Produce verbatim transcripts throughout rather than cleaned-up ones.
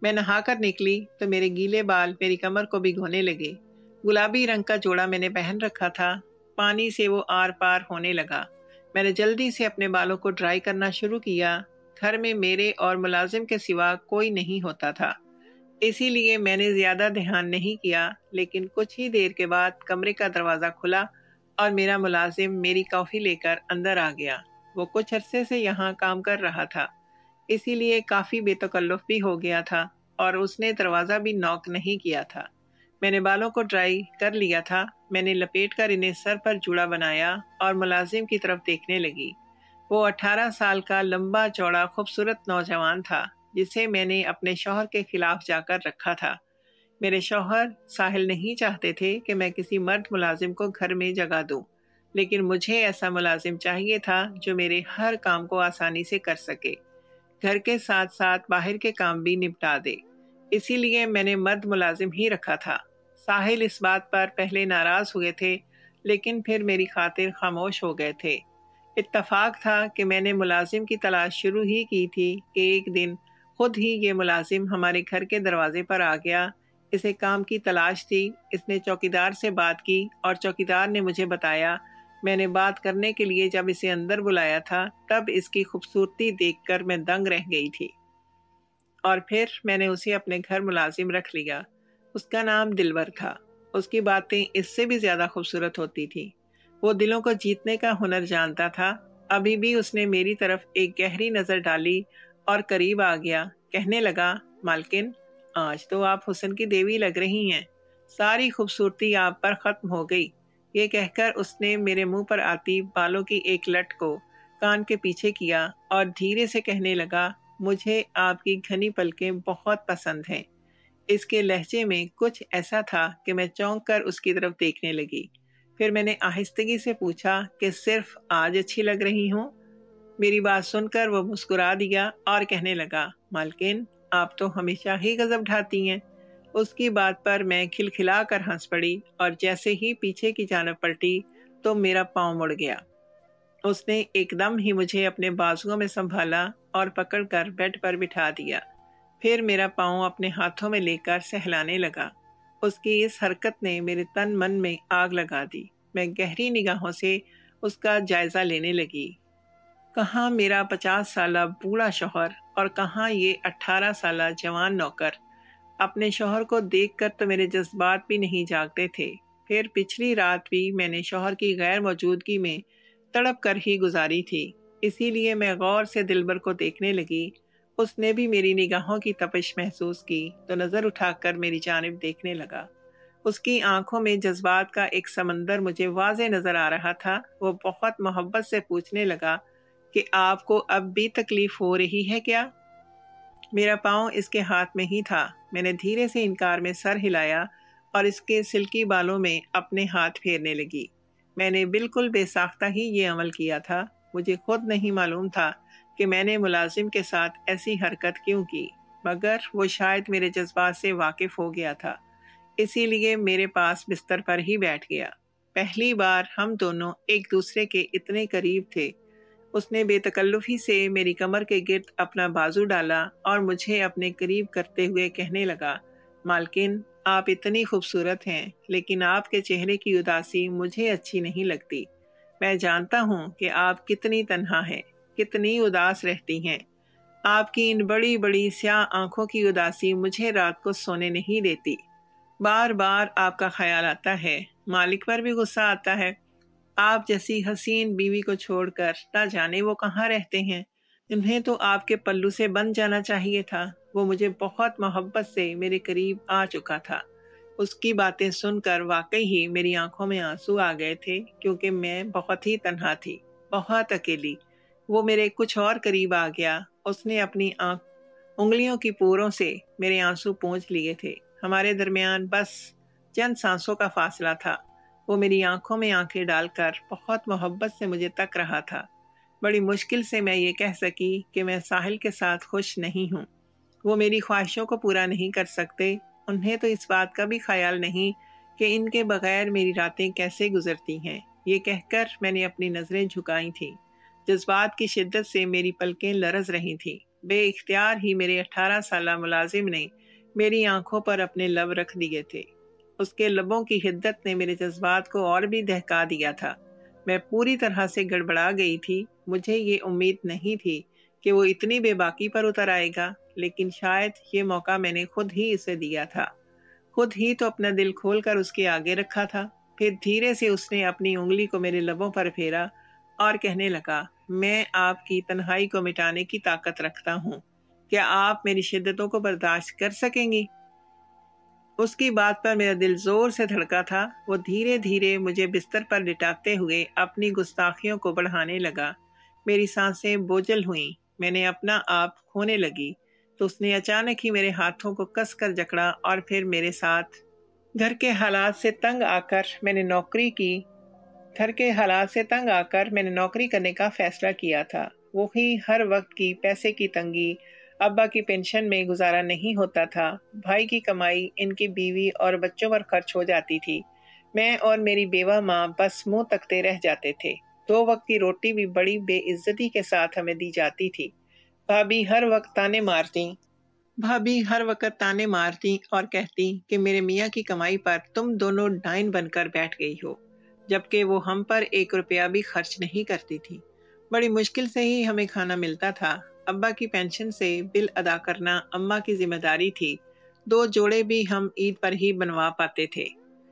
मैं नहा कर निकली तो मेरे गीले बाल मेरी कमर को भिगोने लगे। गुलाबी रंग का जोड़ा मैंने पहन रखा था, पानी से वो आर पार होने लगा। मैंने जल्दी से अपने बालों को ड्राई करना शुरू किया। घर में मेरे और मुलाजिम के सिवा कोई नहीं होता था, इसीलिए मैंने ज़्यादा ध्यान नहीं किया। लेकिन कुछ ही देर के बाद कमरे का दरवाज़ा खुला और मेरा मुलाजिम मेरी कॉफ़ी लेकर अंदर आ गया। वो कुछ अरसे से यहाँ काम कर रहा था, इसीलिए काफ़ी बेतकल्लुफ़ भी हो गया था और उसने दरवाज़ा भी नॉक नहीं किया था। मैंने बालों को ड्राई कर लिया था। मैंने लपेट कर इन्हें सर पर जूड़ा बनाया और मुलाजिम की तरफ देखने लगी। वो अठारह साल का लंबा चौड़ा खूबसूरत नौजवान था, जिसे मैंने अपने शौहर के खिलाफ जाकर रखा था। मेरे शौहर साहिल नहीं चाहते थे कि मैं किसी मर्द मुलाजिम को घर में जगह दूं, लेकिन मुझे ऐसा मुलाजिम चाहिए था जो मेरे हर काम को आसानी से कर सके, घर के साथ साथ बाहर के काम भी निपटा दे। इसीलिए मैंने मर्द मुलाजिम ही रखा था। साहिल इस बात पर पहले नाराज़ हुए थे, लेकिन फिर मेरी खातिर खामोश हो गए थे। इत्तफाक था कि मैंने मुलाजिम की तलाश शुरू ही की थी कि एक दिन खुद ही ये मुलाजिम हमारे घर के दरवाजे पर आ गया। इसे काम की तलाश थी। इसने चौकीदार से बात की और चौकीदार ने मुझे बताया। मैंने बात करने के लिए जब इसे अंदर बुलाया था, तब इसकी खूबसूरती देखकर मैं दंग रह गई थी और फिर मैंने उसे अपने घर मुलाजिम रख लिया। उसका नाम दिलवर था। उसकी बातें इससे भी ज़्यादा खूबसूरत होती थी। वो दिलों को जीतने का हुनर जानता था। अभी भी उसने मेरी तरफ एक गहरी नज़र डाली और करीब आ गया। कहने लगा, मालकिन, आज तो आप हुस्न की देवी लग रही हैं। सारी खूबसूरती आप पर ख़त्म हो गई। ये कहकर उसने मेरे मुंह पर आती बालों की एक लट को कान के पीछे किया और धीरे से कहने लगा, मुझे आपकी घनी पलकें बहुत पसंद हैं। इसके लहजे में कुछ ऐसा था कि मैं चौंक कर उसकी तरफ देखने लगी। फिर मैंने आहिस्तगी से पूछा कि सिर्फ आज अच्छी लग रही हूँ। मेरी बात सुनकर वो मुस्कुरा दिया और कहने लगा, मालकिन, आप तो हमेशा ही गजब ढाती हैं। उसकी बात पर मैं खिलखिला कर हंस पड़ी और जैसे ही पीछे की जानब पलटी तो मेरा पाँव मुड़ गया। उसने एकदम ही मुझे अपने बाजुओं में संभाला और पकड़कर बेड पर बिठा दिया। फिर मेरा पाँव अपने हाथों में लेकर सहलाने लगा। उसकी इस हरकत ने मेरे तन मन में आग लगा दी। मैं गहरी निगाहों से उसका जायज़ा लेने लगी। कहाँ मेरा पचास साला बूढ़ा शौहर और कहाँ ये अट्ठारह साला जवान नौकर। अपने शौहर को देखकर तो मेरे जज्बात भी नहीं जागते थे। फिर पिछली रात भी मैंने शौहर की गैर मौजूदगी में तड़प कर ही गुजारी थी, इसीलिए मैं गौर से दिलबर को देखने लगी। उसने भी मेरी निगाहों की तपिश महसूस की तो नज़र उठाकर मेरी जानिब देखने लगा। उसकी आंखों में जज्बात का एक समंदर मुझे वाज़े नज़र आ रहा था। वो बहुत मोहब्बत से पूछने लगा कि आपको अब भी तकलीफ़ हो रही है क्या? मेरा पाँव इसके हाथ में ही था। मैंने धीरे से इनकार में सर हिलाया और इसके सिल्की बालों में अपने हाथ फेरने लगी। मैंने बिल्कुल बेसाख्ता ही ये अमल किया था। मुझे खुद नहीं मालूम था कि मैंने मुलाजिम के साथ ऐसी हरकत क्यों की, मगर वो शायद मेरे जज्बात से वाकिफ़ हो गया था, इसीलिए मेरे पास बिस्तर पर ही बैठ गया। पहली बार हम दोनों एक दूसरे के इतने करीब थे। उसने बेतकल्लुफ़ी से मेरी कमर के गिर्द अपना बाजू डाला और मुझे अपने करीब करते हुए कहने लगा, मालकिन, आप इतनी खूबसूरत हैं, लेकिन आपके चेहरे की उदासी मुझे अच्छी नहीं लगती। मैं जानता हूँ कि आप कितनी तन्हा हैं, कितनी उदास रहती हैं। आपकी इन बड़ी बड़ी स्याह आंखों की उदासी मुझे रात को सोने नहीं देती। बार बार आपका ख्याल आता है, मालिक पर भी गुस्सा आता है। आप जैसी हसीन बीवी को छोड़कर ना जाने वो कहाँ रहते हैं। उन्हें तो आपके पल्लू से बन जाना चाहिए था। वो मुझे बहुत मोहब्बत से मेरे करीब आ चुका था। उसकी बातें सुनकर वाकई ही मेरी आंखों में आंसू आ गए थे, क्योंकि मैं बहुत ही तन्हा थी, बहुत अकेली। वो मेरे कुछ और करीब आ गया। उसने अपनी आंख उंगलियों की पूरों से मेरे आंसू पोंछ लिए थे। हमारे दरमियान बस चंद सांसों का फासला था। वो मेरी आंखों में आंखें डालकर बहुत मोहब्बत से मुझे तक रहा था। बड़ी मुश्किल से मैं ये कह सकी कि मैं साहिल के साथ खुश नहीं हूँ। वो मेरी ख्वाहिशों को पूरा नहीं कर सकते। उन्हें तो इस बात का भी ख्याल नहीं कि इनके बगैर मेरी रातें कैसे गुजरती हैं। ये कहकर मैंने अपनी नज़रें झुकाई थीं। जज्बात की शिद्दत से मेरी पलकें लरज़ रही थीं। بے اختیار ہی میرے اٹھارہ سالہ ملازم نے میری آنکھوں پر اپنے لب رکھ دیے تھے۔ اس کے لبوں کی حدت نے میرے جذبات کو اور بھی دہکا دیا تھا۔ میں پوری طرح سے گڑبڑا گئی تھی۔ مجھے یہ امید نہیں تھی کہ وہ اتنی بے باکی پر اتر آئے گا، لیکن شاید یہ موقع میں نے خود ہی اسے دیا تھا۔ خود ہی تو اپنا دل کھول کر اس کے آگے رکھا تھا۔ پھر دھیرے سے اس نے اپنی انگلی کو میرے لبوں پر پھیرا اور کہنے لگا، میں آپ کی تنہائی کو مٹانے کی طاقت رکھتا ہوں۔ کیا آپ میری شدتوں کو برداشت کر سکیں گی؟ اس کی بات پر میرا دل زور سے دھڑکا تھا۔ وہ دھیرے دھیرے مجھے بستر پر لٹاتے ہوئے اپنی گستاخیوں کو بڑھانے لگا۔ میری سانسیں بوجھل ہوئیں، میں نے اپنا آپ کھونے لگی تو اس نے اچانک ہی میرے ہاتھوں کو کس کر جکڑا اور پھر میرے ساتھ گھر کے حالات سے تنگ آ کر میں نے نوکری کی گھر کے حالات سے تنگ آ کر میں نے نوکری کرنے کا فیصلہ کیا تھا۔ وہی ہر وقت کی پیسے کی تنگی، ابا کی پینشن میں گزارا نہیں ہوتا تھا، بھائی کی کمائی ان کی بیوی اور بچوں پر خرچ ہو جاتی تھی، میں اور میری بیوہ ماں بس منہ تکتے رہ جاتے تھے۔ دو وقت کی روٹی بھی بڑی بے عزتی کے ساتھ ہمیں دی جاتی تھی۔ بھابھی ہر وقت تانے مارتی بھابھی ہر وقت تانے مارتی اور کہتی کہ میرے میاں کی کمائی پر تم دونوں ڈائن بن کر بیٹھ گئی ہو، جبکہ وہ ہم پر ایک روپیہ بھی خرچ نہیں کرتی تھی۔ بڑی مشکل سے ہی ہمیں کھانا ملتا تھا۔ ابا کی پینشن سے بل ادا کرنا اماں کی ذمہ داری تھی۔ دو جوڑے بھی ہم عید پر ہی بنوا پاتے تھے۔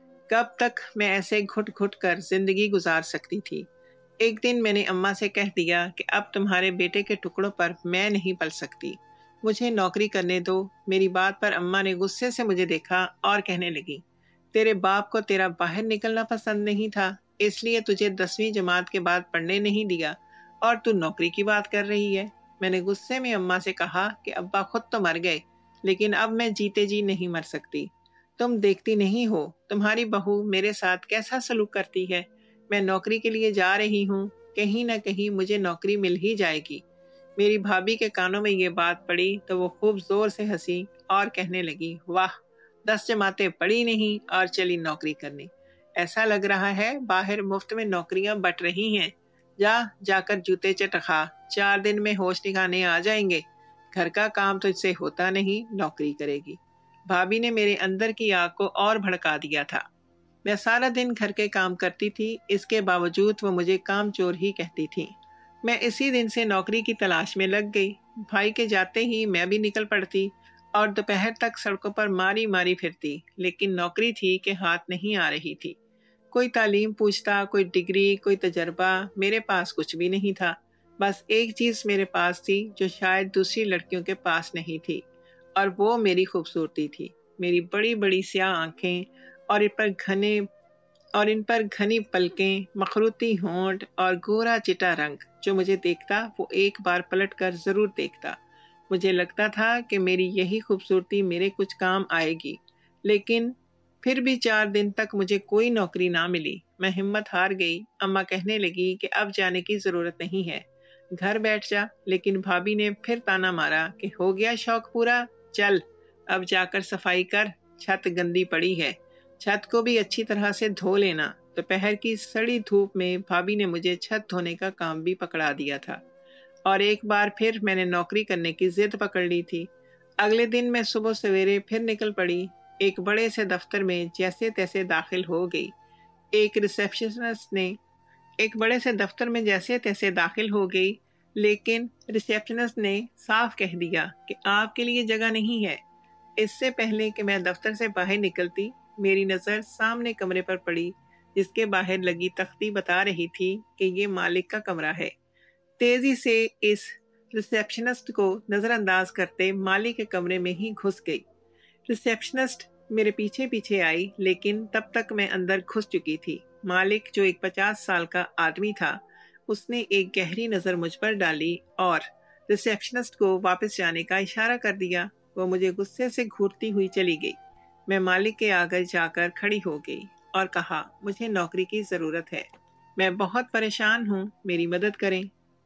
کب تک میں ایسے گھٹ گھٹ کر زندگی گزار سکتی تھی؟ ایک دن میں نے اماں سے کہہ دیا کہ اب تمہارے بیٹے کے ٹکڑوں پر میں نہیں پل سکتی، مجھے نوکری کرنے دو۔ میری بات پر اماں نے غصے سے مجھے دیکھا اور کہنے لگی، تیرے باپ کو تیرا باہر نکلنا پسند نہیں تھا، اس لیے تجھے دسویں جماعت کے بعد پڑھنے نہیں دیا اور تو نوکری کی بات کر رہی ہے۔ میں نے غصے میں اماں سے کہا کہ ابا خود تو مر گئے، لیکن اب میں جیتے جی نہیں مر سکتی۔ تم دیکھتی نہیں ہو تمہاری بہو میرے ساتھ کیسا سلوک کرتی ہے۔ میں نوکری کے لیے جا رہی ہوں، کہیں نہ کہیں مجھے نوکری مل ہی جائے گی۔ میری بھابھی کے کانوں میں یہ بات پڑی تو وہ خوب زور سے ہنسی اور کہنے لگی، واہ، دس جماعتیں پڑھی نہیں اور چلی نوکری کرنے۔ ایسا لگ رہا ہے باہر مفت میں نوکریاں بٹ رہی ہیں۔ جا جا کر جوتے چٹکھا، چار دن میں ہوش ٹھکانے آ جائیں گے۔ گھر کا کام تو اس سے ہوتا نہیں، نوکری کرے گی۔ بھابھی نے میرے اندر کی آگ کو اور بھڑکا دیا تھا۔ میں سارا دن گھر کے کام کرتی تھی، اس کے باوجود وہ مجھے کام چور ہی کہتی تھی۔ میں اسی دن سے نوکری کی تلاش میں لگ گئی۔ بھائی کے جاتے ہی میں بھی نکل پڑتی اور دوپہر تک سڑکوں پر ماری ماری پھرتی، لیکن نوکری تھی کہ ہاتھ نہیں آ رہی تھی۔ کوئی تعلیم پوچھتا، کوئی ڈگری، کوئی تجربہ، میرے پاس کچھ بھی نہیں تھا۔ بس ایک چیز میرے پاس تھی جو شاید دوسری لڑکیوں کے پاس نہیں تھی، اور وہ میری خوبصورتی تھی۔ میری بڑی بڑی سیاہ آنکھیں اور ان پر گھنے اور ان پر گھنی پلکیں، مخروطی ہونٹ اور گورا چٹا رنگ۔ جو مجھے دیکھتا وہ ایک بار پلٹ کر ضرور دیکھتا۔ مجھے لگتا تھا کہ میری یہی خوبصورتی میرے کچھ کام آئے گی، لیکن پھر بھی چار دن تک مجھے کوئی نوکری نہ ملی۔ میں ہمت ہار گئی۔ اماں کہنے لگی کہ اب جانے کی ضرورت نہیں ہے، گھر بیٹھ جا، لیکن بھابھی نے پھر تانا مارا کہ ہو گیا شوق پورا، چل اب جا کر صفائی کر، چھت گندی پڑی ہے، چھت کو بھی اچھی طرح سے دھو لینا۔ دوپہر کی سڑی دھوپ میں بھابھی نے مجھے چھت دھونے کا کام بھی پکڑا دیا تھا، اور ایک بار پھر میں نے نوکری کرنے کی ضد پکڑ لی تھی۔ اگلے دن میں صبح سویرے پھر نکل پڑی۔ ایک بڑے سے دفتر میں جیسے تیسے داخل ہو گئی۔ ایک ریسیپشنسٹ نے ایک بڑے سے دفتر میں جیسے تیسے داخل ہو گئی لیکن ریسیپشنسٹ نے صاف کہہ دیا کہ آپ کے لیے جگہ نہیں ہے۔ اس سے پہلے کہ میں دفتر سے باہر نکلتی، میری نظر سامنے کمرے پر پڑی، جس کے باہر لگی تختی بتا رہی تھی کہ یہ مالک کا کمرہ ہے۔ تیزی سے اس ریسیپشنسٹ کو نظر انداز کرتے مالک کے کمرے میں ہی گھس گئی۔ ریسیپشنسٹ میرے پیچھے پیچھے آئی، لیکن تب تک میں اندر گھس چکی تھی۔ مالک جو ایک پچاس سال کا آدمی تھا، اس نے ایک گہری نظر مجھ پر ڈالی اور ریسیپشنسٹ کو واپس جانے کا اشارہ کر دیا۔ وہ مجھے غصے سے گھورتی ہوئی چلی گئی۔ میں مالک کے آگے جا کر کھڑی ہو گئی اور کہا، مجھے نوکری کی ضرورت ہے، میں بہت پریشان ہوں، میری مدد کریں۔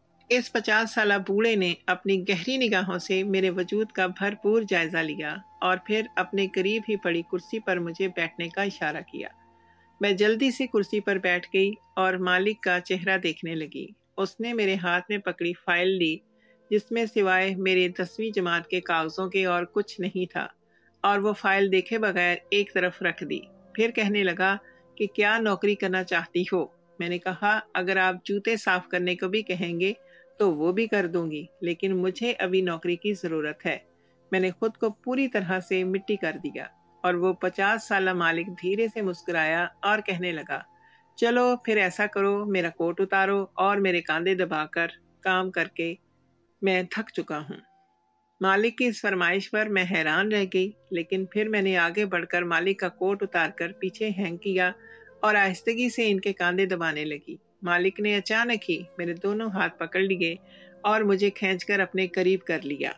اس پچاس سالہ بوڑھے نے اپنی گہری نگاہوں سے میرے وجود کا بھرپور جائزہ لیا اور پھر اپنے قریب ہی پڑی کرسی پر مجھے بیٹھنے کا اشارہ کیا۔ میں جلدی سے کرسی پر بیٹھ گئی اور مالک کا چہرہ دیکھنے لگی۔ اس نے میرے ہاتھ میں پکڑی فائل لی، جس میں سوائے میرے دسویں جماعت کے کاغذوں کے اور کچھ نہیں تھا، اور وہ فائل دیکھے بغیر ایک طرف رکھ دی۔ پھر کہنے لگا کہ کیا نوکری کرنا چاہتی ہو؟ میں نے کہا اگر آپ جوتے صاف کرنے کو بھی کہیں گے تو وہ بھی کر دوں گی، لیکن مجھے ابھی نوکری کی ضرورت ہے۔ میں نے خود کو پوری طرح سے مٹی کر دیا، اور وہ پچاس سالہ مالک دھیرے سے مسکرایا اور کہنے لگا، چلو پھر ایسا کرو، میرا کوٹ اتارو اور میرے کاندھے دبا کر کام کر کے میں تھک چکا ہوں۔ مالک کی اس فرمائش پر میں حیران رہ گئی، لیکن پھر میں نے آگے بڑھ کر مالک کا کوٹ اتار کر پیچھے ہینگ کیا اور آہستگی سے ان کے کاندھے دبانے لگی۔ مالک نے اچانک ہی میرے دونوں ہاتھ پکڑ لیے اور مجھے کھینچ کر اپنے قریب کر لیا۔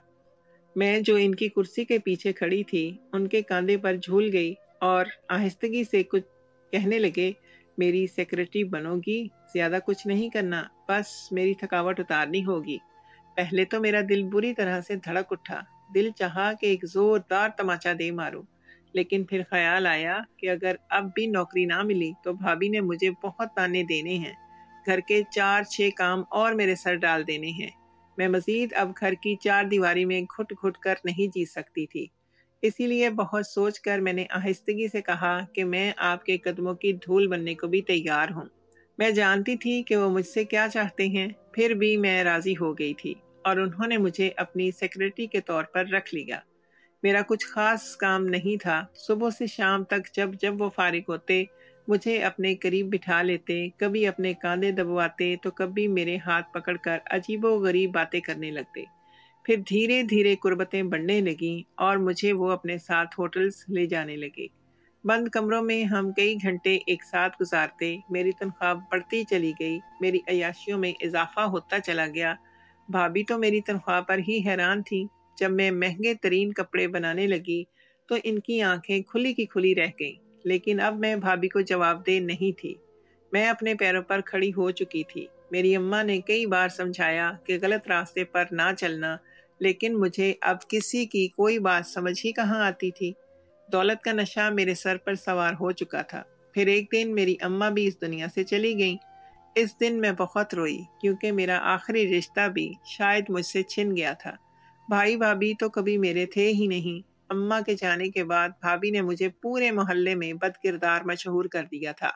میں جو ان کی کرسی کے پیچھے کھڑی تھی ان کے کاندھے پر جھول گئی اور آہستگی سے کچھ کہنے لگے، میری سیکرٹری بنو گی، زیادہ کچھ نہیں کرنا، بس میری تھکاوٹ اتارنی ہوگی۔ پہلے تو میرا دل بری طرح سے دھڑک اٹھا، دل چاہا کہ ایک زوردار تماچا دے ماروں، لیکن پھر خیال آیا کہ اگر اب بھی نوکری نہ ملی تو بھابھی نے مجھے بہت تانے دینے ہیں، گھر کے چار چھ کام اور میرے سر ڈال دینے ہیں۔ میں مزید اب گھر کی چار دیواری میں گھٹ گھٹ کر نہیں جی سکتی تھی، اسی لیے بہت سوچ کر میں نے آہستگی سے کہا کہ میں آپ کے قدموں کی دھول بننے کو بھی تیار ہوں۔ میں جانتی تھی کہ وہ مجھ سے کیا چاہتے ہیں، پھر بھی میں راضی ہو گئی تھی، اور انہوں نے مجھے اپنی سیکرٹری کے طور پر رکھ لیا۔ میرا کچھ خاص کام نہیں تھا، صبح سے شام تک جب جب وہ فارغ ہوتے مجھے اپنے قریب بٹھا لیتے، کبھی اپنے کاندھے دبواتے تو کبھی میرے ہاتھ پکڑ کر عجیب و غریب باتیں کرنے لگتے۔ پھر دھیرے دھیرے قربتیں بڑھنے لگیں اور مجھے وہ اپنے ساتھ ہوٹلز لے جانے لگے۔ بند کمروں میں ہم کئی گھنٹے ایک ساتھ گزارتے، میری تنخواہ بڑھتی چلی گئی، میری عیاشیوں میں اضافہ ہوتا چلا گیا۔ بھابھی تو میری تنخواہ پر ہی حیران تھی۔ جب میں مہنگے ترین کپڑے بنانے لگی تو ان کی آنکھیں کھلی کی کھلی رہ گئیں، لیکن اب میں بھابھی کو جواب دہ نہیں تھی۔ میں اپنے پیروں پر کھڑی ہو چکی تھی۔ میری اماں نے کئی بار سمجھایا کہ غلط راستے پر نہ چلنا، لیکن مجھے اب کسی کی کوئی بات سمجھ ہی کہاں آتی تھی۔ دولت کا نشہ میرے سر پر سوار ہو چکا تھا۔ پھر ایک دن میری اماں بھی اس دنیا سے چلی گئیں۔ اس دن میں بہت روئی، کیونکہ میرا آخری رشتہ بھی شاید مجھ سے چھن گیا تھا۔ بھائی بھابھی تو کبھی میرے تھے ہی نہیں۔ اماں کے جانے کے بعد بھابھی نے مجھے پورے محلے میں بد کردار مشہور کر دیا تھا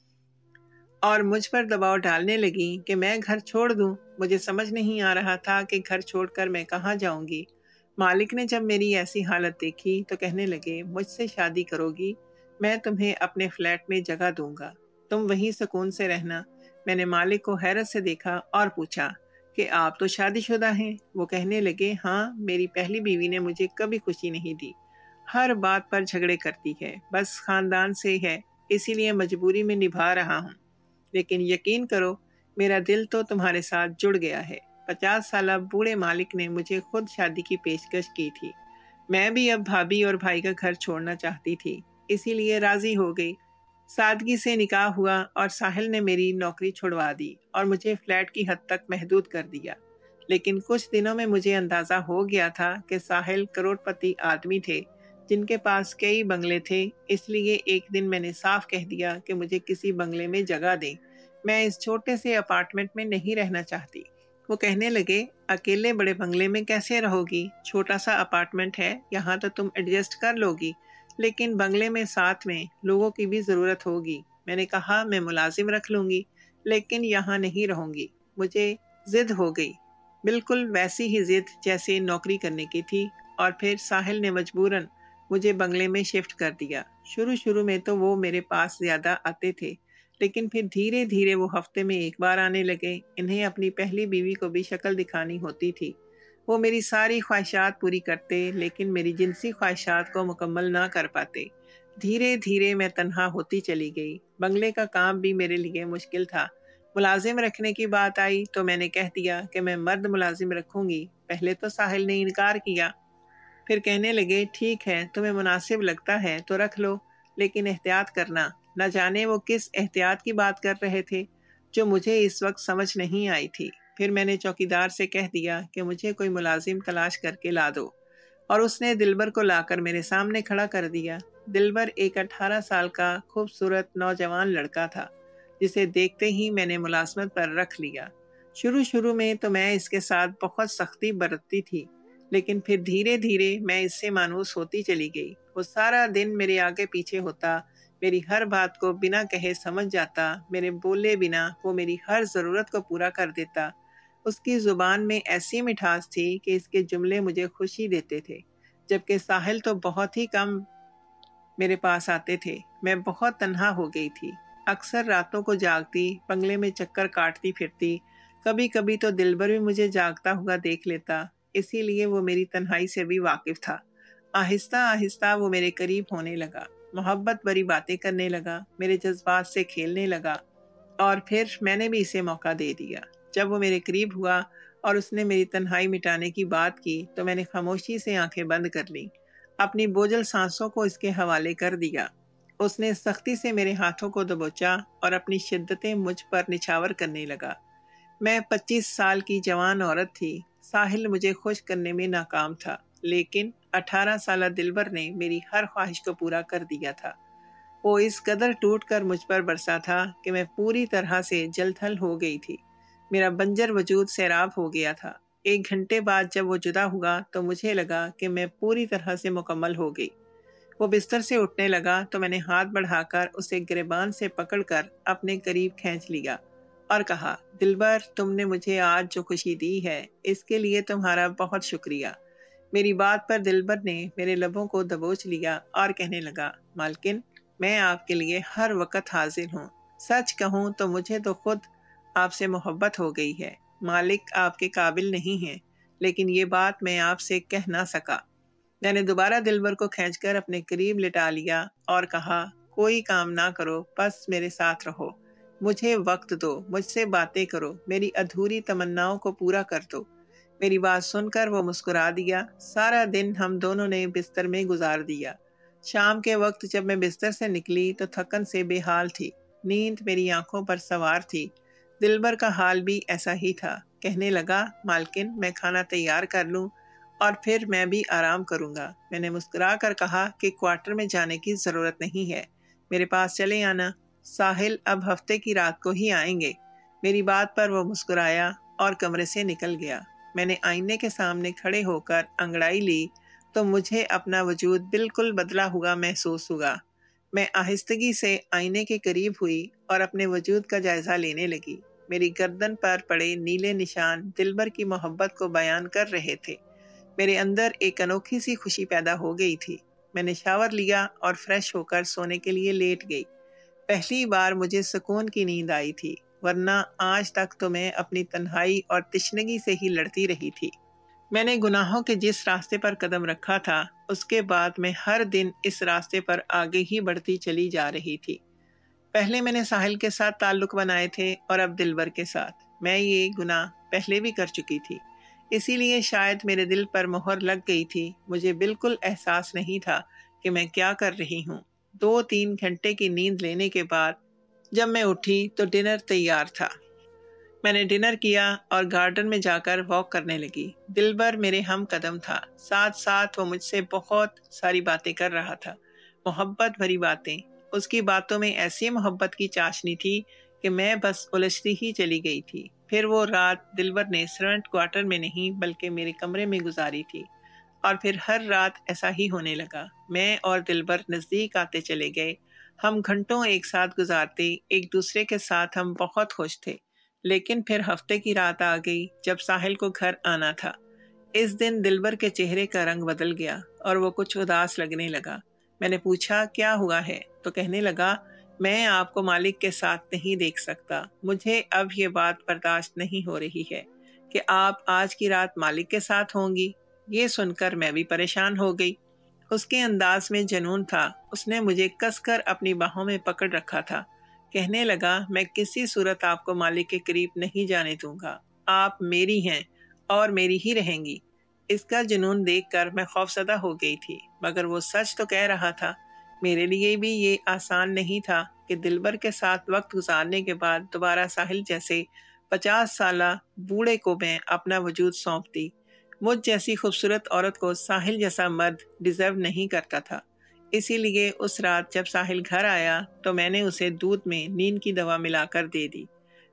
اور مجھ پر دباؤ ڈالنے لگی کہ میں گھر چھوڑ دوں۔ مجھے سمجھ نہیں آ رہا تھا کہ گھر چھوڑ کر میں کہاں جاؤں گی۔ مالک نے جب میری ایسی حالت دیکھی تو کہنے لگے، مجھ سے شادی کرو گی، میں تمہیں اپنے فلیٹ میں جگہ دوں گا، تم وہیں سکون سے رہنا۔ میں نے مالک کو حیرت سے دیکھا اور پوچھا کہ آپ تو شادی شدہ ہیں؟ وہ کہنے لگے، ہاں، میری پہلی بیوی نے مجھے کبھی خوشی نہیں دی، ہر بات پر جھگڑے کرتی ہے، بس خاندان سے ہے، اسی لیے مجبوری میں نبھا رہا ہوں، لیکن یقین کرو میرا دل تو تمہارے ساتھ جڑ گیا ہے۔ پچاس سالہ بوڑھے مالک نے مجھے خود شادی کی پیشکش کی تھی۔ میں بھی اب بھابھی اور بھائی کا گھر چھوڑنا چاہتی تھی، اسی لیے راضی ہو گئی۔ سادگی سے نکاح ہوا اور ساحل نے میری نوکری چھڑوا دی اور مجھے فلیٹ کی حد تک محدود کر دیا۔ لیکن کچھ دنوں میں مجھے اندازہ ہو گیا تھا کہ ساحل کروڑ پتی آدمی تھے جن کے پاس کئی بنگلے تھے، اس لیے ایک دن میں نے صاف کہہ دیا کہ مجھے کسی بنگلے میں جگہ دیں، میں اس چھوٹے سے اپارٹمنٹ میں نہیں رہنا چاہتی۔ وہ کہنے لگے، اکیلے بڑے بنگلے میں کیسے رہو گی؟ چھوٹا سا اپارٹمنٹ ہے، یہاں تو تم ایڈجسٹ کر لو گی، لیکن بنگلے میں ساتھ میں لوگوں کی بھی ضرورت ہوگی۔ میں نے کہا میں ملازم رکھ لوں گی، لیکن یہاں نہیں رہوں گی۔ مجھے ضد ہو گئی، بالکل ویسی ہی ضد جیسے نوکری کرنے کی تھی، اور پھر ساحل نے مجبوراً مجھے بنگلے میں شفٹ کر دیا۔ شروع شروع میں تو وہ میرے پاس زیادہ آتے تھے، لیکن پھر دھیرے دھیرے وہ ہفتے میں ایک بار آنے لگے۔ انہیں اپنی پہلی بیوی کو بھی شکل دکھانی ہوتی تھی۔ وہ میری ساری خواہشات پوری کرتے، لیکن میری جنسی خواہشات کو مکمل نہ کر پاتے۔ دھیرے دھیرے میں تنہا ہوتی چلی گئی۔ بنگلے کا کام بھی میرے لیے مشکل تھا۔ ملازم رکھنے کی بات آئی تو میں نے کہہ دیا کہ میں مرد ملازم رکھوں گی۔ پہلے تو ساحل نے انکار کیا، پھر کہنے لگے، ٹھیک ہے، تمہیں مناسب لگتا ہے تو رکھ لو، لیکن احتیاط کرنا۔ نہ جانے وہ کس احتیاط کی بات کر رہے تھے جو مجھے اس وقت سمجھ نہیں آئی تھی۔ پھر میں نے چوکیدار سے کہہ دیا کہ مجھے کوئی ملازم تلاش کر کے لا دو، اور اس نے دلبر کو لا کر میرے سامنے کھڑا کر دیا۔ دلبر ایک اٹھارہ سال کا خوبصورت نوجوان لڑکا تھا، جسے دیکھتے ہی میں نے ملازمت پر رکھ لیا۔ شروع شروع میں تو میں اس کے ساتھ بہت سختی برتتی تھی، لیکن پھر دھیرے دھیرے میں اس سے مانوس ہوتی چلی گئی۔ وہ سارا دن میرے آگے پیچھے ہوتا، میری ہر بات کو بنا کہے سمجھ جاتا، میرے بولے بنا وہ میری ہر ضرورت کو پورا کر دیتا۔ اس کی زبان میں ایسی مٹھاس تھی کہ اس کے جملے مجھے خوشی دیتے تھے، جبکہ ساحل تو بہت ہی کم میرے پاس آتے تھے۔ میں بہت تنہا ہو گئی تھی، اکثر راتوں کو جاگتی، بنگلے میں چکر کاٹتی پھرتی۔ کبھی کبھی تو دلبر بھی مجھے جاگتا ہوا دیکھ لیتا، اسی لیے وہ میری تنہائی سے بھی واقف تھا۔ آہستہ آہستہ وہ میرے قریب ہونے لگا، محبت بھری باتیں کرنے لگا، میرے جذبات سے کھیلنے لگا، اور پھر میں نے بھی اسے موقع دے دیا۔ جب وہ میرے قریب ہوا اور اس نے میری تنہائی مٹانے کی بات کی تو میں نے خاموشی سے آنکھیں بند کر لیں، اپنی بوجھل سانسوں کو اس کے حوالے کر دیا۔ اس نے سختی سے میرے ہاتھوں کو دبوچا اور اپنی شدتیں مجھ پر نچھاور کرنے لگا۔ میں پچیس سال کی جوان عورت تھی، ساحل مجھے خوش کرنے میں ناکام تھا، لیکن اٹھارہ سالہ دلبر نے میری ہر خواہش کو پورا کر دیا تھا۔ وہ اس قدر ٹوٹ کر مجھ پر برسا تھا کہ میں پوری طرح سے جل تھل ہو گئی تھی، میرا بنجر وجود سیراب ہو گیا تھا۔ ایک گھنٹے بعد جب وہ جدا ہوا تو مجھے لگا کہ میں پوری طرح سے مکمل ہو گئی۔ وہ بستر سے اٹھنے لگا تو میں نے ہاتھ بڑھا کر اسے گریبان سے پکڑ کر اپنے قریب کھینچ لیا اور کہا، دلبر، تم نے مجھے آج جو خوشی دی ہے اس کے لیے تمہارا بہت شکریہ۔ میری بات پر دلبر نے میرے لبوں کو دبوچ لیا اور کہنے لگا، مالکن، میں آپ کے لیے ہر وقت حاضر ہوں۔ سچ کہوں تو مجھے تو خود آپ سے محبت ہو گئی ہے۔ مالک آپ کے قابل نہیں ہیں، لیکن یہ بات میں آپ سے کہہ نہ سکا۔ میں نے دوبارہ دلبر کو کھینچ کر اپنے قریب لٹا لیا اور کہا، کوئی کام نہ کرو، بس میرے ساتھ رہو، مجھے وقت دو، مجھ سے باتیں کرو، میری ادھوری تمناؤں کو پورا کر دو۔ میری بات سن کر وہ مسکرا دیا۔ سارا دن ہم دونوں نے بستر میں گزار دیا۔ شام کے وقت جب میں بستر سے نکلی تو تھکن سے بے حال تھی، نیند میری آنکھوں پر سوار تھی۔ دلبر کا حال بھی ایسا ہی تھا۔ کہنے لگا، مالکن، میں کھانا تیار کر لوں اور پھر میں بھی آرام کروں گا۔ میں نے مسکرا کر کہا کہ کوارٹر میں جانے کی ضرورت نہیں ہے، میرے پاس چلے آنا، ساحل اب ہفتے کی رات کو ہی آئیں گے۔ میری بات پر وہ مسکرایا اور کمرے سے نکل گیا۔ میں نے آئینے کے سامنے کھڑے ہو کر انگڑائی لی تو مجھے اپنا وجود بالکل بدلا ہوا محسوس ہوا۔ میں آہستگی سے آئینے کے قریب ہوئی اور اپنے وجود کا جائزہ لینے لگی۔ میری گردن پر پڑے نیلے نشان دلبر کی محبت کو بیان کر رہے تھے۔ میرے اندر ایک انوکھی سی خوشی پیدا ہو گئی تھی۔ میں نے شاور لیا اور فریش ہو کر سونے کے لیے لیٹ گئی۔ پہلی بار مجھے سکون کی نیند آئی تھی، ورنہ آج تک تو میں اپنی تنہائی اور تشنگی سے ہی لڑتی رہی تھی۔ میں نے گناہوں کے جس راستے پر قدم رکھا تھا، اس کے بعد میں ہر دن اس راستے پر آگے ہی بڑھتی چلی جا رہی تھی۔ پہلے میں نے ساحل کے ساتھ تعلق بنائے تھے اور اب دلبر کے ساتھ۔ میں یہ گناہ پہلے بھی کر چکی تھی، اسی لیے شاید میرے دل پر مہر لگ گئی تھی۔ مجھے بالکل احساس نہیں تھا کہ میں کیا کر رہی ہوں۔ دو تین گھنٹے کی نیند لینے کے بعد جب میں اٹھی تو ڈنر تیار تھا۔ میں نے ڈنر کیا اور گارڈن میں جا کر واک کرنے لگی۔ دلبر میرے ہم قدم تھا، ساتھ ساتھ وہ مجھ سے بہت ساری باتیں کر رہا تھا، محبت بھری باتیں۔ اس کی باتوں میں ایسی محبت کی چاشنی تھی کہ میں بس الجھتی ہی چلی گئی تھی۔ پھر وہ رات دلبر نے سرونٹ کوارٹر میں نہیں بلکہ میرے کمرے میں گزاری تھی، اور پھر ہر رات ایسا ہی ہونے لگا۔ میں اور دلبر نزدیک آتے چلے گئے، ہم گھنٹوں ایک ساتھ گزارتے، ایک دوسرے کے ساتھ ہم بہت خوش تھے۔ لیکن پھر ہفتے کی رات آ گئی جب ساحل کو گھر آنا تھا۔ اس دن دلبر کے چہرے کا رنگ بدل گیا اور وہ کچھ اداس لگنے لگا۔ میں نے پوچھا، کیا ہوا ہے؟ تو کہنے لگا، میں آپ کو مالک کے ساتھ نہیں دیکھ سکتا، مجھے اب یہ بات برداشت نہیں ہو رہی ہے کہ آپ آج کی رات مالک کے ساتھ ہوں گی۔ یہ سن کر میں بھی پریشان ہو گئی۔ اس کے انداز میں جنون تھا، اس نے مجھے کس کر اپنی باہوں میں پکڑ رکھا تھا۔ کہنے لگا، میں کسی صورت آپ کو مالک کے قریب نہیں جانے دوں گا، آپ میری ہیں اور میری ہی رہیں گی۔ اس کا جنون دیکھ کر میں خوفزدہ ہو گئی تھی، مگر وہ سچ تو کہہ رہا تھا۔ میرے لیے بھی یہ آسان نہیں تھا کہ دلبر کے ساتھ وقت گزارنے کے بعد دوبارہ ساحل جیسے پچاس سالہ بوڑھے کو میں اپنا وجود سونپتی۔ مجھ جیسی خوبصورت عورت کو ساحل جیسا مرد ڈیزرو نہیں کرتا تھا۔ اسی لیے اس رات جب ساحل گھر آیا تو میں نے اسے دودھ میں نیند کی دوا ملا کر دے دی۔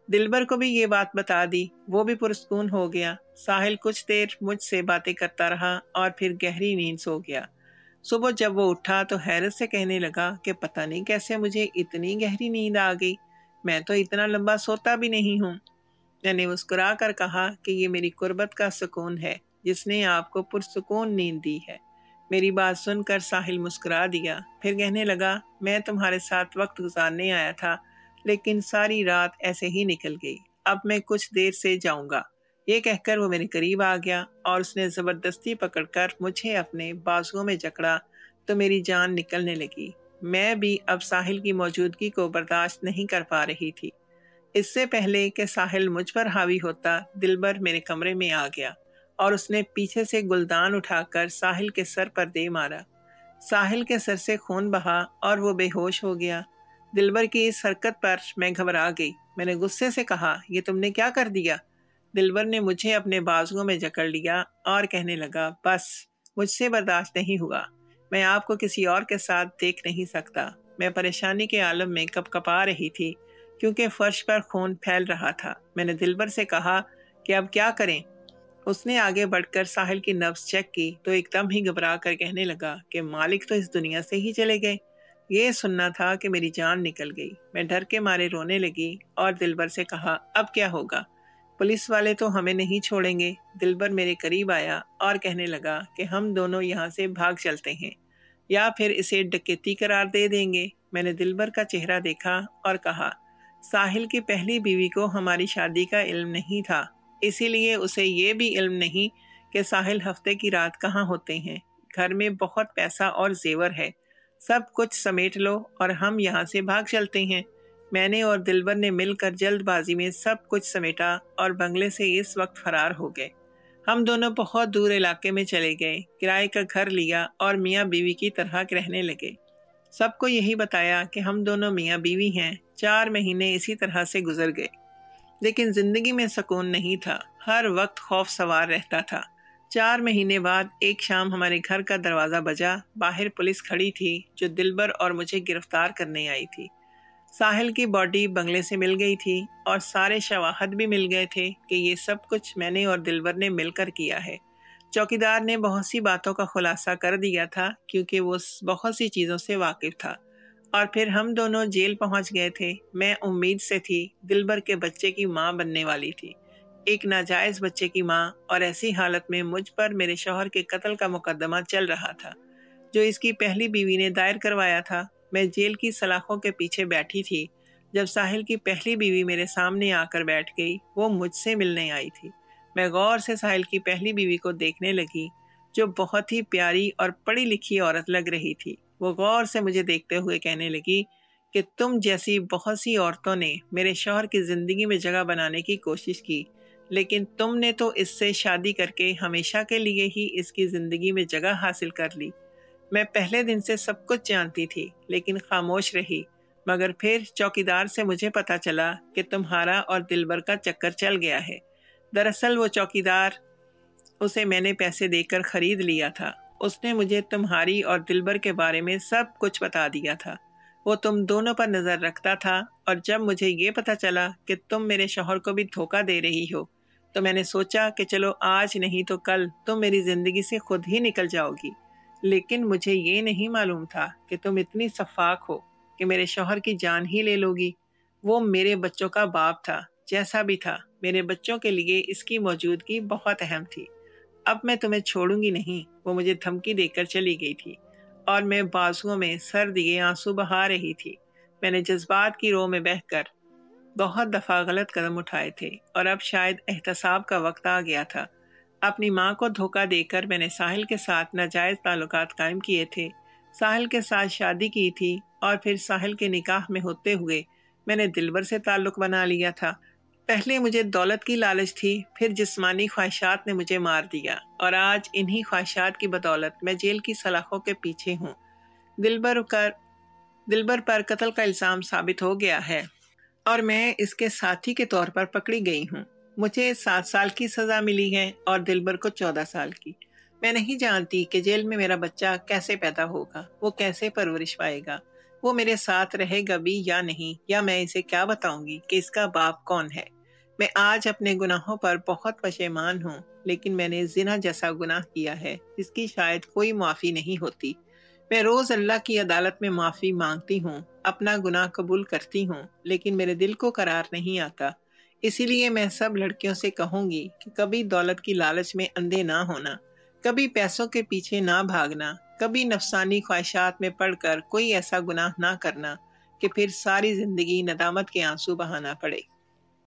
दिलबर को भी ये बात बता दी। वो भी पुरस्कून हो गया। साहिल कुछ देर मुझसे बातें करता रहा और फिर गहरी नींद सो गया। सुबह जब वो उठा तो हैरत से कहने लगा कि पता नहीं कैसे मुझे इतनी गहरी नींद आ गई, मैं तो इतना लंबा सोता भी नहीं हूँ। मैंने मुस्कुरा कर कहा कि ये मेरी कुर्बत का सुकून है जिसने आपको पुरसुकून नींद दी है। मेरी बात सुनकर साहिल मुस्कुरा दिया। फिर कहने लगा, मैं तुम्हारे साथ वक्त गुजारने आया था, लेकिन सारी रात ऐसे ही निकल गई। अब मैं कुछ देर से जाऊंगा। ये कहकर वो मेरे करीब आ गया और उसने ज़बरदस्ती पकड़कर मुझे अपने बाजुओं में जकड़ा तो मेरी जान निकलने लगी। मैं भी अब साहिल की मौजूदगी को बर्दाश्त नहीं कर पा रही थी। इससे पहले कि साहिल मुझ पर हावी होता, दिलबर मेरे कमरे में आ गया और उसने पीछे से गुलदान उठाकर साहिल के सर पर दे मारा। साहिल के सर से खून बहा और वो बेहोश हो गया। दिलबर की इस हरकत पर मैं घबरा गई। मैंने गुस्से से कहा, ये तुमने क्या कर दिया? दिलबर ने मुझे अपने बाजुओं में जकड़ लिया और कहने लगा, बस मुझसे बर्दाश्त नहीं हुआ। मैं आपको किसी और के साथ देख नहीं सकता। मैं परेशानी के आलम में कपकपा रही थी क्योंकि फर्श पर खून फैल रहा था। मैंने दिलबर से कहा कि अब क्या करें? उसने आगे बढ़कर साहिल की नब्ज चेक की तो एकदम ही घबरा कर कहने लगा कि मालिक तो इस दुनिया से ही चले गए। ये सुनना था कि मेरी जान निकल गई। मैं डर के मारे रोने लगी और दिलबर से कहा, अब क्या होगा? पुलिस वाले तो हमें नहीं छोड़ेंगे। दिलबर मेरे करीब आया और कहने लगा कि हम दोनों यहाँ से भाग चलते हैं या फिर इसे डकैती करार दे देंगे। मैंने दिलबर का चेहरा देखा और कहा, साहिल की पहली बीवी को हमारी शादी का इल्म नहीं था, इसीलिए उसे ये भी इल्म नहीं कि साहिल हफ्ते की रात कहाँ होते हैं। घर में बहुत पैसा और जेवर है, सब कुछ समेट लो और हम यहाँ से भाग चलते हैं। मैंने और दिलबर ने मिलकर जल्दबाजी में सब कुछ समेटा और बंगले से इस वक्त फरार हो गए। हम दोनों बहुत दूर इलाके में चले गए, किराए का घर लिया और मियाँ बीवी की तरह रहने लगे। सबको यही बताया कि हम दोनों मियाँ बीवी हैं। चार महीने इसी तरह से गुजर गए, लेकिन जिंदगी में सुकून नहीं था। हर वक्त खौफ सवार रहता था। चार महीने बाद एक शाम हमारे घर का दरवाज़ा बजा। बाहर पुलिस खड़ी थी जो दिलबर और मुझे गिरफ्तार करने आई थी। साहिल की बॉडी बंगले से मिल गई थी और सारे शवाहद भी मिल गए थे कि ये सब कुछ मैंने और दिलबर ने मिलकर किया है। चौकीदार ने बहुत सी बातों का खुलासा कर दिया था क्योंकि वो बहुत सी चीज़ों से वाकिफ था। और फिर हम दोनों जेल पहुंच गए थे। मैं उम्मीद से थी, दिलबर के बच्चे की माँ बनने वाली थी, एक नाजायज़ बच्चे की माँ, और ऐसी हालत में मुझ पर मेरे शौहर के कत्ल का मुकदमा चल रहा था जो इसकी पहली बीवी ने दायर करवाया था। मैं जेल की सलाखों के पीछे बैठी थी जब साहिल की पहली बीवी मेरे सामने आकर बैठ गई। वो मुझसे मिलने आई थी। मैं गौर से साहिल की पहली बीवी को देखने लगी जो बहुत ही प्यारी और पढ़ी लिखी औरत लग रही थी। वो गौर से मुझे देखते हुए कहने लगी कि तुम जैसी बहुत सी औरतों ने मेरे शौहर की ज़िंदगी में जगह बनाने की कोशिश की, लेकिन तुमने तो इससे शादी करके हमेशा के लिए ही इसकी ज़िंदगी में जगह हासिल कर ली। मैं पहले दिन से सब कुछ जानती थी लेकिन खामोश रही, मगर फिर चौकीदार से मुझे पता चला कि तुम्हारा और दिलबर का चक्कर चल गया है। दरअसल वो चौकीदार, उसे मैंने पैसे देकर खरीद लिया था। उसने मुझे तुम्हारी और दिलबर के बारे में सब कुछ बता दिया था। वो तुम दोनों पर नज़र रखता था और जब मुझे ये पता चला कि तुम मेरे शौहर को भी धोखा दे रही हो तो मैंने सोचा कि चलो आज नहीं तो कल तुम मेरी ज़िंदगी से खुद ही निकल जाओगी। लेकिन मुझे ये नहीं मालूम था कि तुम इतनी सफाक हो कि मेरे शौहर की जान ही ले लोगी। वो मेरे बच्चों का बाप था। जैसा भी था, मेरे बच्चों के लिए इसकी मौजूदगी बहुत अहम थी। अब मैं तुम्हें छोड़ूंगी नहीं। वो मुझे धमकी देकर चली गई थी और मैं बाजुओं में सर दिए आंसू बहा रही थी। मैंने जज्बात की रो में बहकर बहुत दफ़ा गलत कदम उठाए थे और अब शायद एहतसाब का वक्त आ गया था। अपनी माँ को धोखा देकर मैंने साहिल के साथ नाजायज़ ताल्लुकात कायम किए थे। साहिल के साथ शादी की थी और फिर साहिल के निकाह में होते हुए मैंने दिलबर से ताल्लुक़ बना लिया था। पहले मुझे दौलत की लालच थी, फिर जिस्मानी ख्वाहिशात ने मुझे मार दिया और आज इन्हीं ख्वाहिशात की बदौलत मैं जेल की सलाखों के पीछे हूँ। दिलबर कर दिलबर पर कत्ल का इल्ज़ाम साबित हो गया है और मैं इसके साथी के तौर पर पकड़ी गई हूँ। मुझे सात साल की सज़ा मिली है और दिलबर को चौदह साल की। मैं नहीं जानती कि जेल में मेरा बच्चा कैसे पैदा होगा, वो कैसे परवरिश पाएगा। وہ میرے ساتھ رہے گا بھی یا نہیں، یا میں اسے کیا بتاؤں گی کہ اس کا باپ کون ہے۔ میں آج اپنے گناہوں پر بہت پشیمان ہوں، لیکن میں نے زنا جیسا گناہ کیا ہے جس کی شاید کوئی معافی نہیں ہوتی۔ میں روز اللہ کی عدالت میں معافی مانگتی ہوں، اپنا گناہ قبول کرتی ہوں، لیکن میرے دل کو قرار نہیں آتا۔ اسی لیے میں سب لڑکیوں سے کہوں گی کہ کبھی دولت کی لالچ میں اندھے نہ ہونا، کبھی پیسوں کے پیچھے نہ بھاگنا، کبھی نفسانی خواہشات میں پڑ کر کوئی ایسا گناہ نہ کرنا کہ پھر ساری زندگی ندامت کے آنسو بہانا پڑے۔